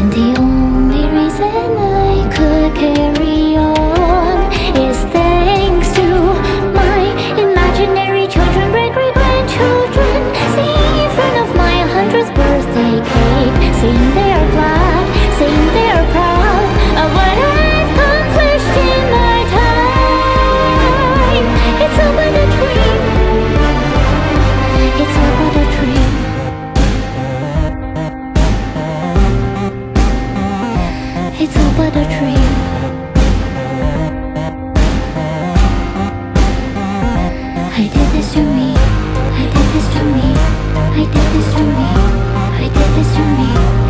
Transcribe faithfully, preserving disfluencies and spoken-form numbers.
And the only reason I could carry on is thanks to my imaginary children, great great grandchildren, singing in front of my hundredth birthday cake, saying they are glad, saying they are proud of what I've accomplished in my time. It's all but a dream. It's all but a dream. It's all but a dream. I did this to me. I did this to me. I did this to me. I did this to me.